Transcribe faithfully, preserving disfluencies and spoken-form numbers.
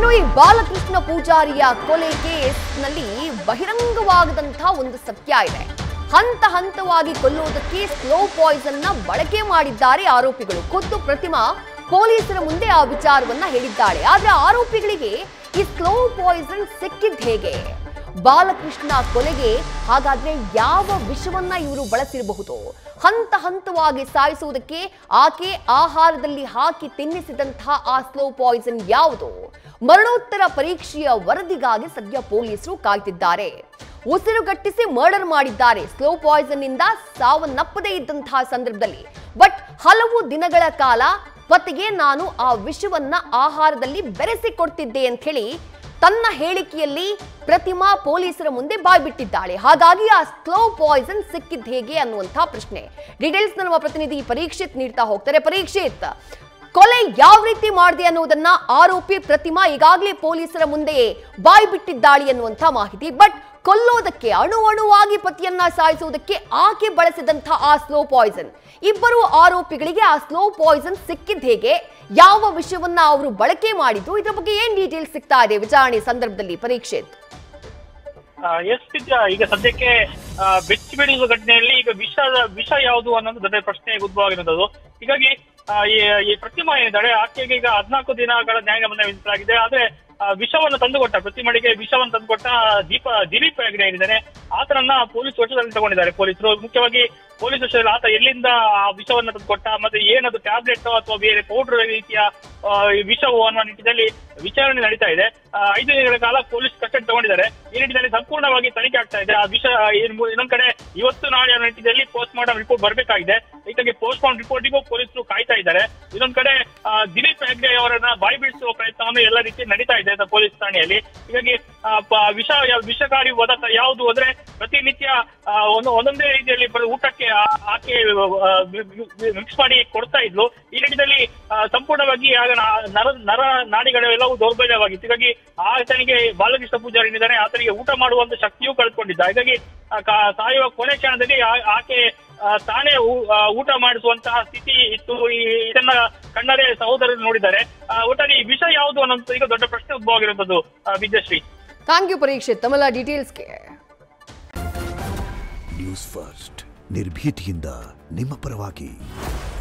ಇನ್ನು ಈ ಬಾಲಕೃಷ್ಣ ಪೂಜಾರಿಯ ಕೊಲೆ ಕೇಸ್ನಲ್ಲಿ ಬಹಿರಂಗವಾಗದಂತಹ ಒಂದು ಸತ್ಯ ಇದೆ. ಹಂತ ಹಂತವಾಗಿ ಕೊಲ್ಲುವುದಕ್ಕೆ ಸ್ಲೋ ಪಾಯ್ಸನ್ ನ ಬಳಕೆ ಮಾಡಿದ್ದಾರೆ ಆರೋಪಿಗಳು. ಖುದ್ದು ಪ್ರತಿಮಾ ಪೊಲೀಸರ ಮುಂದೆ ಆ ವಿಚಾರವನ್ನ ಹೇಳಿದ್ದಾಳೆ. ಆದ್ರೆ ಆರೋಪಿಗಳಿಗೆ ಈ ಸ್ಲೋ ಪಾಯ್ಸನ್ ಸಿಕ್ಕಿದ್ ಹೇಗೆ? ಬಾಲಕೃಷ್ಣ ಕೊಲೆಗೆ ಹಾಗಾದ್ರೆ ಯಾವ ವಿಷವನ್ನ ಇವರು ಬಳಸಿರಬಹುದು? ಹಂತ ಹಂತವಾಗಿ ಸಾಯಿಸುವುದಕ್ಕೆ ಆಕೆ ಆಹಾರದಲ್ಲಿ ಹಾಕಿ ತಿನ್ನಿಸಿದಂತಹ ಆ ಸ್ಲೋ ಪಾಯ್ಸನ್ ಯಾವುದು? ಮರಣೋತ್ತರ ಪರೀಕ್ಷೆಯ ವರದಿಗಾಗಿ ಸದ್ಯ ಪೊಲೀಸರು ಕಾಯ್ತಿದ್ದಾರೆ. ಉಸಿರುಗಟ್ಟಿಸಿ ಮರ್ಡರ್ ಮಾಡಿದ್ದಾರೆ ಸ್ಲೋ ಪಾಯ್ಸನ್ ನಿಂದ ಸಾವನ್ನಪ್ಪದೇ ಇದ್ದಂತಹ ಸಂದರ್ಭದಲ್ಲಿ. ಬಟ್ ಹಲವು ದಿನಗಳ ಕಾಲ ಪತಿಗೆ ನಾನು ಆ ವಿಷವನ್ನ ಆಹಾರದಲ್ಲಿ ಬೆರೆಸಿ ಕೊಡ್ತಿದ್ದೆ ಅಂತ ಹೇಳಿ ತನ್ನ ಹೇಳಿಕೆಯಲ್ಲಿ ಪ್ರತಿಮಾ ಪೊಲೀಸರ ಮುಂದೆ ಬಾಯ್ಬಿಟ್ಟಿದ್ದಾಳೆ. ಹಾಗಾಗಿ ಆ ಸ್ಲೋ ಪಾಯ್ಸನ್ ಸಿಕ್ಕಿದ್ ಹೇಗೆ ಅನ್ನುವಂತಹ ಪ್ರಶ್ನೆ ಡೀಟೇಲ್ಸ್ ನಮ್ಮ ಪ್ರತಿನಿಧಿ ಪರೀಕ್ಷಿತ್ ನೀಡ್ತಾ ಹೋಗ್ತಾರೆ. ಪರೀಕ್ಷಿತ್, ಕೊಲೆ ಯಾವ ರೀತಿ ಮಾಡಿದೆ ಅನ್ನೋದನ್ನ ಆರೋಪಿ ಪ್ರತಿಮಾ ಈಗಾಗಲೇ ಪೊಲೀಸರ ಮುಂದೆ ಬಾಯ್ಬಿಟ್ಟಿದ್ದಾಳೆ ಅನ್ನುವಂಥ ಮಾಹಿತಿ. ಬಟ್ ಕೊಲ್ಲೋದಕ್ಕೆ ಅಣು ಅಣುವಾಗಿ ಪತಿಯನ್ನ ಸಾಯಿಸುವುದಕ್ಕೆ ಆಕೆ ಬಳಸಿದಂತಹ ಆ ಸ್ಲೋ ಪಾಯ್ಸನ್, ಇಬ್ಬರು ಆರೋಪಿಗಳಿಗೆ ಆ ಸ್ಲೋ ಪಾಯ್ಸನ್ ಸಿಕ್ಕಿದ್ ಹೇಗೆ? ಯಾವ ವಿಷಯವನ್ನ ಅವರು ಬಳಕೆ ಮಾಡಿದ್ರು? ಇದರ ಬಗ್ಗೆ ಏನ್ ಡೀಟೇಲ್ಸ್ ಸಿಗ್ತಾ ಇದೆ ವಿಚಾರಣೆ ಸಂದರ್ಭದಲ್ಲಿ ಪರೀಕ್ಷಿತ್? ಎಸ್ ವಿದ್ಯಾ, ಈಗ ಸದ್ಯಕ್ಕೆ ಬೆಚ್ಚಿ ಬೀಳುವ ಘಟನೆಯಲ್ಲಿ ಈಗ ವಿಷ ವಿಷ ಯಾವುದು ಅನ್ನೋದು ದೊಡ್ಡ ಪ್ರಶ್ನೆ ಉದ್ಭವ ಆಗಿರೋದು. ಹೀಗಾಗಿ ಈ ಪ್ರತಿಮಾ ಏನಿದ್ದಾಳೆ ಆಕೆಗೆ ಈಗ ಹದಿನಾಲ್ಕು ದಿನಗಳ ನ್ಯಾಯಾಂಗ ವಿಧಿಸಲಾಗಿದೆ. ಆದ್ರೆ ವಿಷವನ್ನು ತಂದುಕೊಟ್ಟ ಪ್ರತಿಮೆಗೆ ವಿಷವನ್ನು ತಂದುಕೊಟ್ಟ ದೀಪ ದಿಲೀಪ್ ಹೆಗ್ಡೆ ಏನಿದ್ದಾನೆ ಆತನನ್ನ ಪೊಲೀಸ್ ವಶದಲ್ಲಿ ತಗೊಂಡಿದ್ದಾರೆ ಪೊಲೀಸರು. ಮುಖ್ಯವಾಗಿ ಪೊಲೀಸ್ ವಶದಲ್ಲಿ ಆತ ಎಲ್ಲಿಂದ ಆ ವಿಷವನ್ನು ತಂದುಕೊಟ್ಟ, ಮತ್ತೆ ಏನದು ಟ್ಯಾಬ್ಲೆಟ್ ಅಥವಾ ಬೇರೆ ಪೌಡರ್ ರೀತಿಯ ವಿಷವು ಅನ್ನೋ ನಿಟ್ಟಿನಲ್ಲಿ ವಿಚಾರಣೆ ನಡೀತಾ ಇದೆ. ಐದು ದಿನಗಳ ಕಾಲ ಪೊಲೀಸ್ ಕಸ್ಟಡಿ ತಗೊಂಡಿದ್ದಾರೆ. ಈ ನಿಟ್ಟಿನಲ್ಲಿ ಸಂಪೂರ್ಣವಾಗಿ ತನಿಖೆ ಆಗ್ತಾ ಇದೆ. ಆ ವಿಷ ಇನ್ನೊಂದ್ ಕಡೆ ಇವತ್ತು ನಾಳೆ ಅನ್ನೋ ನಿಟ್ಟಿನಲ್ಲಿ ಪೋಸ್ಟ್ ಮಾರ್ಟಮ್ ರಿಪೋರ್ಟ್ ಬರಬೇಕಾಗಿದೆ. ಹೀಗಾಗಿ ಪೋಸ್ಟ್ ಮಾರ್ಟಮ್ ರಿಪೋರ್ಟಿಗೂ ಪೊಲೀಸರು ಕಾಯ್ತಾ ಇದ್ದಾರೆ. ಇನ್ನೊಂದ್ ಕಡೆ ದಿಲೀಪ್ ಹೆಗ್ಡೆ ಅವರನ್ನ ಬಾಯಿ ಬಿಡಿಸುವ ಪ್ರಯತ್ನವನ್ನು ಎಲ್ಲ ರೀತಿ ನಡೀತಾ ಇದೆ ಪೊಲೀಸ್ ಠಾಣೆಯಲ್ಲಿ. ಹೀಗಾಗಿ ವಿಷ ವಿಷಕಾರಿ ಪದಾರ್ಥ ಯಾವುದು ಅಂದ್ರೆ ಪ್ರತಿನಿತ್ಯ ಒಂದು ಒಂದೊಂದೇ ರೀತಿಯಲ್ಲಿ ಊಟಕ್ಕೆ ಆಕೆ ಮಿಕ್ಸ್ ಮಾಡಿ ಕೊಡ್ತಾ ಇದ್ಲು. ಈ ನಿಟ್ಟಿನಲ್ಲಿ ಸಂಪೂರ್ಣವಾಗಿ ಆಗ ನರ ನರ ನಾಡಿಗಳೆಲ್ಲವೂ ದೌರ್ಬಲ್ಯವಾಗಿತ್ತು. ಹೀಗಾಗಿ ಆತನಿಗೆ ಬಾಲಕೃಷ್ಣ ಪೂಜಾರಿ ಏನಿದ್ದಾನೆ ಆತನಿಗೆ ಊಟ ಮಾಡುವಂತ ಶಕ್ತಿಯೂ ಕಳ್ಕೊಂಡಿದ್ದ. ಹೀಗಾಗಿ ಸಾಯುವ ಕೊನೆ ಕ್ಷಣದಲ್ಲಿ ಆಕೆ ತಾನೇ ಊಟ ಮಾಡಿಸುವಂತಹ ಸ್ಥಿತಿ ಇತ್ತು. ಇದನ್ನ ಕಣ್ಣರೇ ಸಹೋದರರು ನೋಡಿದ್ದಾರೆ. ಒಟ್ಟಾಗಿ ವಿಷ ಯಾವುದು ಅನ್ನೋದು ಈಗ ದೊಡ್ಡ ಪ್ರಶ್ನೆ ಉದ್ಭವ ಆಗಿರುವಂತದ್ದು. ವಿದ್ಯಾಶ್ರೀ, ಥ್ಯಾಂಕ್ ಯು ಪರೀಕ್ಷಿತ್ ತಮ್ಮೆಲ್ಲ ಡೀಟೇಲ್ಸ್ಗೆ. ನ್ಯೂಸ್ ಫಸ್ಟ್ ನಿರ್ಭೀತಿಯಿಂದ ನಿಮ್ಮ ಪರವಾಗಿ.